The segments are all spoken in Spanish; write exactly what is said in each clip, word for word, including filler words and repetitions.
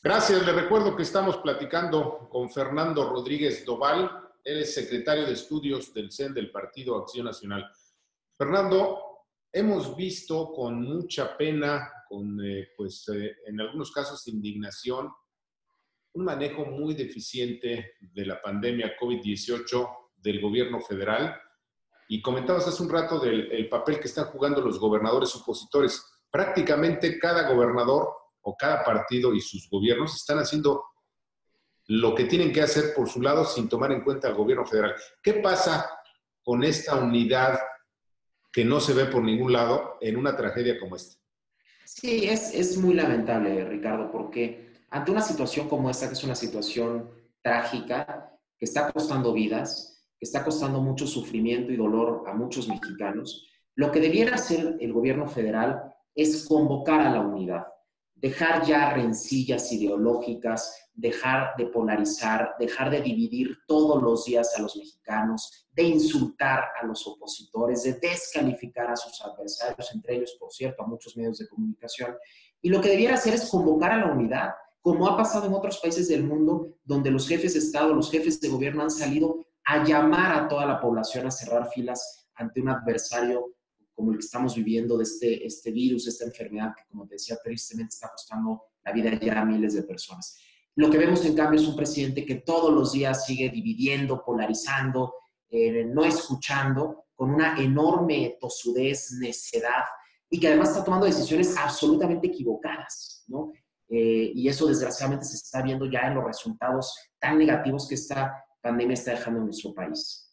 Gracias. Le recuerdo que estamos platicando con Fernando Rodríguez Doval. Él es secretario de Estudios del C E N del Partido Acción Nacional. Fernando, hemos visto con mucha pena, con, eh, pues, eh, en algunos casos indignación, un manejo muy deficiente de la pandemia COVID dieciocho del gobierno federal. Y comentabas hace un rato del el papel que están jugando los gobernadores opositores. Prácticamente cada gobernador o cada partido y sus gobiernos están haciendo lo que tienen que hacer por su lado sin tomar en cuenta al gobierno federal. ¿Qué pasa con esta unidad que no se ve por ningún lado en una tragedia como esta? Sí, es, es muy lamentable, Ricardo, porque ante una situación como esta, que es una situación trágica, que está costando vidas, que está costando mucho sufrimiento y dolor a muchos mexicanos, lo que debiera hacer el gobierno federal es convocar a la unidad, dejar ya rencillas ideológicas, dejar de polarizar, dejar de dividir todos los días a los mexicanos, de insultar a los opositores, de descalificar a sus adversarios, entre ellos, por cierto, a muchos medios de comunicación. Y lo que debiera hacer es convocar a la unidad, como ha pasado en otros países del mundo, donde los jefes de Estado, los jefes de gobierno han salido a llamar a toda la población a cerrar filas ante un adversario como el que estamos viviendo de este, este virus, esta enfermedad que, como te decía, tristemente está costando la vida ya a miles de personas. Lo que vemos, en cambio, es un presidente que todos los días sigue dividiendo, polarizando, eh, no escuchando, con una enorme tosudez, necedad, y que además está tomando decisiones absolutamente equivocadas, ¿no? Eh, y eso, desgraciadamente, se está viendo ya en los resultados tan negativos que esta pandemia está dejando en nuestro país.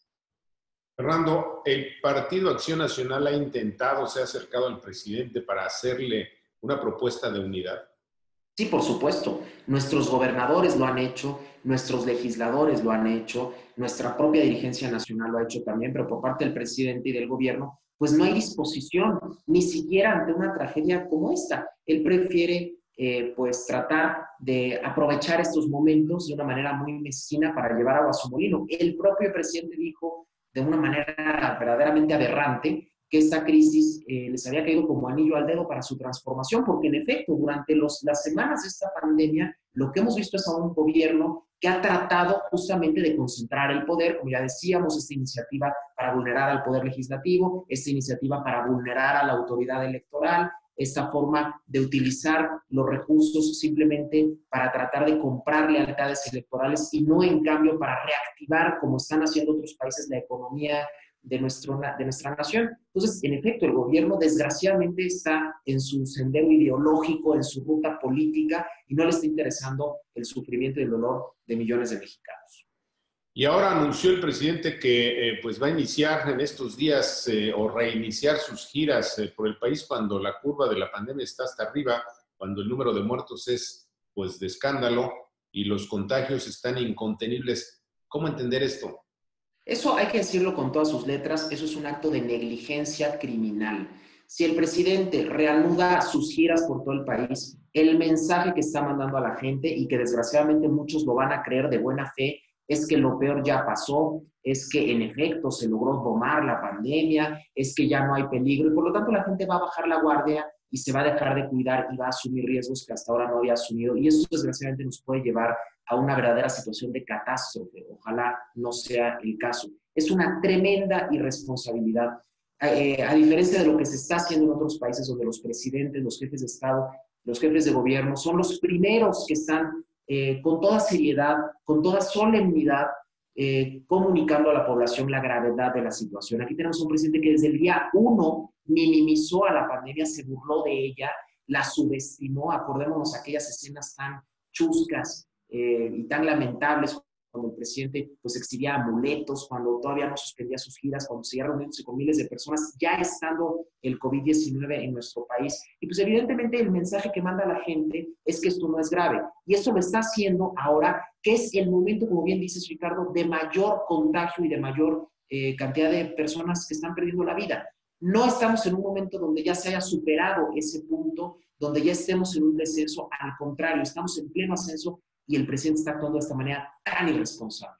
Fernando, el Partido Acción Nacional ha intentado, se ha acercado al presidente para hacerle una propuesta de unidad. Sí, por supuesto. Nuestros gobernadores lo han hecho, nuestros legisladores lo han hecho, nuestra propia dirigencia nacional lo ha hecho también, pero por parte del presidente y del gobierno, pues no hay disposición, ni siquiera ante una tragedia como esta. Él prefiere, eh, pues, tratar de aprovechar estos momentos de una manera muy mezquina para llevar agua a su molino. El propio presidente dijo de una manera verdaderamente aberrante que esta crisis eh, les había caído como anillo al dedo para su transformación, porque en efecto, durante los, las semanas de esta pandemia, lo que hemos visto es a un gobierno que ha tratado justamente de concentrar el poder, como ya decíamos, esta iniciativa para vulnerar al poder legislativo, esta iniciativa para vulnerar a la autoridad electoral, esta forma de utilizar los recursos simplemente para tratar de comprar lealtades electorales y no, en cambio, para reactivar, como están haciendo otros países, la economía de, nuestro, de nuestra nación. Entonces, en efecto, el gobierno desgraciadamente está en su sendero ideológico, en su ruta política, y no le está interesando el sufrimiento y el dolor de millones de mexicanos. Y ahora anunció el presidente que eh, pues va a iniciar en estos días eh, o reiniciar sus giras eh, por el país cuando la curva de la pandemia está hasta arriba, cuando el número de muertos es pues de escándalo y los contagios están incontenibles. ¿Cómo entender esto? Eso hay que decirlo con todas sus letras, eso es un acto de negligencia criminal. Si el presidente reanuda sus giras por todo el país, el mensaje que está mandando a la gente, y que desgraciadamente muchos lo van a creer de buena fe, es que lo peor ya pasó, es que en efecto se logró domar la pandemia, es que ya no hay peligro, y por lo tanto la gente va a bajar la guardia y se va a dejar de cuidar y va a asumir riesgos que hasta ahora no había asumido, y eso desgraciadamente nos puede llevar a una verdadera situación de catástrofe. Ojalá no sea el caso. Es una tremenda irresponsabilidad. Eh, a diferencia de lo que se está haciendo en otros países, donde los presidentes, los jefes de Estado, los jefes de gobierno son los primeros que están eh, con toda seriedad, con toda solemnidad, eh, comunicando a la población la gravedad de la situación. Aquí tenemos un presidente que desde el día uno minimizó a la pandemia, se burló de ella, la subestimó. Acordémonos aquellas escenas tan chuscas eh, y tan lamentables cuando el presidente pues exhibía amuletos, cuando todavía no suspendía sus giras, cuando seguía reuniéndose con miles de personas, ya estando el COVID diecinueve en nuestro país. Y pues evidentemente el mensaje que manda a la gente es que esto no es grave. Y esto lo está haciendo ahora, que es el momento, como bien dices, Ricardo, de mayor contagio y de mayor eh, cantidad de personas que están perdiendo la vida. No estamos en un momento donde ya se haya superado ese punto, donde ya estemos en un descenso. Al contrario, estamos en pleno ascenso, y el presidente está actuando de esta manera tan irresponsable.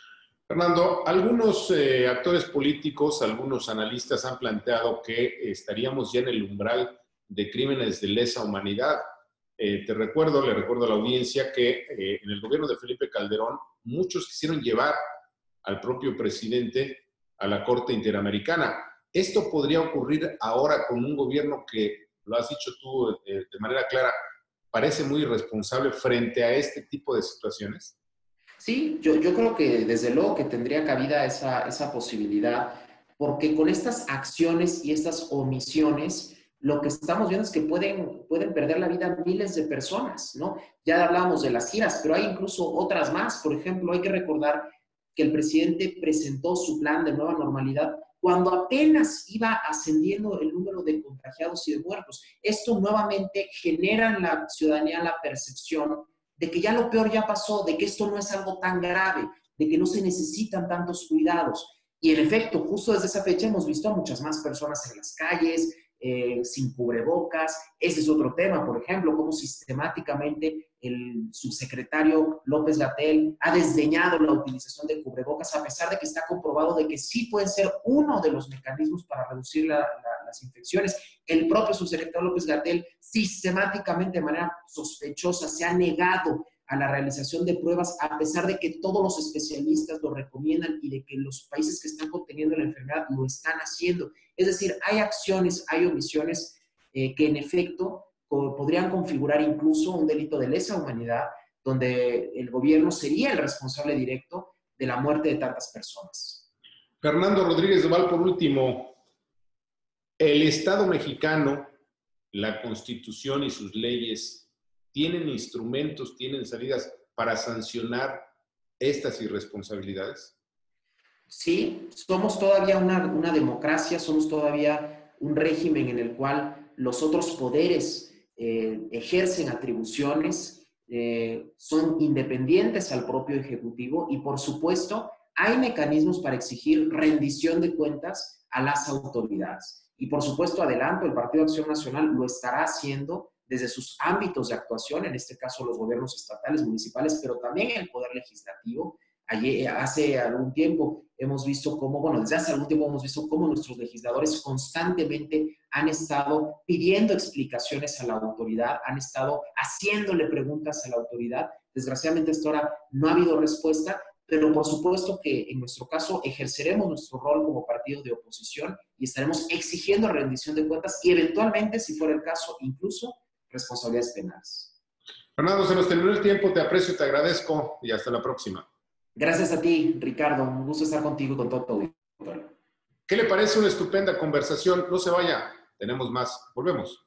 Fernando, algunos eh, actores políticos, algunos analistas han planteado que estaríamos ya en el umbral de crímenes de lesa humanidad. Eh, te recuerdo, le recuerdo a la audiencia que eh, en el gobierno de Felipe Calderón muchos quisieron llevar al propio presidente a la Corte Interamericana. ¿Esto podría ocurrir ahora con un gobierno que, lo has dicho tú eh, de manera clara, parece muy irresponsable frente a este tipo de situaciones? Sí, yo, yo creo que desde luego que tendría cabida esa, esa posibilidad, porque con estas acciones y estas omisiones, lo que estamos viendo es que pueden, pueden perder la vida miles de personas, ¿no? Ya hablábamos de las giras, pero hay incluso otras más. Por ejemplo, hay que recordar que el presidente presentó su plan de nueva normalidad cuando apenas iba ascendiendo el número de contagiados y de muertos. Esto nuevamente genera en la ciudadanía la percepción de que ya lo peor ya pasó, de que esto no es algo tan grave, de que no se necesitan tantos cuidados. Y en efecto, justo desde esa fecha hemos visto a muchas más personas en las calles, eh, sin cubrebocas. Ese es otro tema, por ejemplo, cómo sistemáticamente el subsecretario López-Gatell ha desdeñado la utilización de cubrebocas, a pesar de que está comprobado de que sí pueden ser uno de los mecanismos para reducir la, la, las infecciones. El propio subsecretario López-Gatell sistemáticamente, de manera sospechosa, se ha negado a la realización de pruebas, a pesar de que todos los especialistas lo recomiendan y de que los países que están conteniendo la enfermedad lo están haciendo. Es decir, hay acciones, hay omisiones eh, que en efecto podrían configurar incluso un delito de lesa humanidad, donde el gobierno sería el responsable directo de la muerte de tantas personas. Fernando Rodríguez Doval, por último, el Estado mexicano, la Constitución y sus leyes, ¿tienen instrumentos, tienen salidas para sancionar estas irresponsabilidades? Sí, somos todavía una, una democracia, somos todavía un régimen en el cual los otros poderes eh, ejercen atribuciones, eh, son independientes al propio Ejecutivo y, por supuesto, hay mecanismos para exigir rendición de cuentas a las autoridades. Y, por supuesto, adelanto, el Partido Acción Nacional lo estará haciendo desde sus ámbitos de actuación, en este caso los gobiernos estatales, municipales, pero también el Poder Legislativo. Ayer, hace algún tiempo hemos visto cómo, bueno, desde hace algún tiempo hemos visto cómo nuestros legisladores constantemente han estado pidiendo explicaciones a la autoridad, han estado haciéndole preguntas a la autoridad. Desgraciadamente hasta ahora no ha habido respuesta, pero por supuesto que en nuestro caso ejerceremos nuestro rol como partido de oposición y estaremos exigiendo rendición de cuentas y eventualmente, si fuera el caso, incluso responsabilidades penales. Fernando, se nos terminó el tiempo, te aprecio, te agradezco y hasta la próxima. Gracias a ti, Ricardo. Un gusto estar contigo y con todo tu auditorio. ¿Qué le parece una estupenda conversación? No se vaya, tenemos más. Volvemos.